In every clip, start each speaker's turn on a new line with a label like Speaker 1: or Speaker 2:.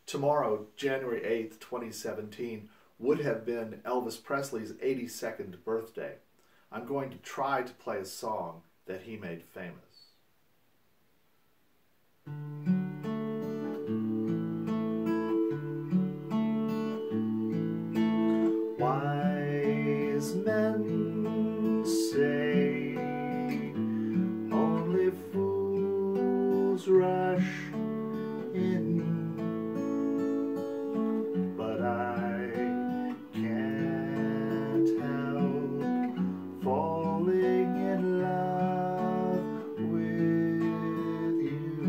Speaker 1: Tomorrow, January 8th, 2017, would have been Elvis Presley's 82nd birthday. I'm going to try to play a song that he made famous. Wise men say only fools rush in, but I can't help falling in love with you.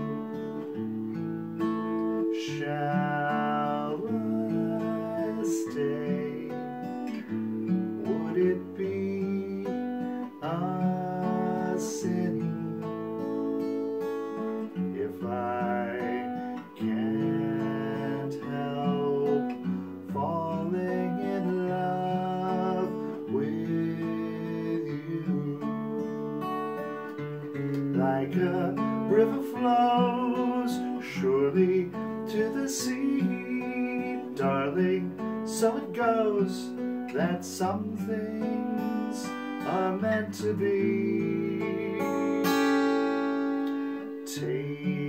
Speaker 1: Shall I stay? Would it be a sin if I can't help falling in love with you? Like a river flows surely to the sea, darling, so it goes that some things are meant to be. Take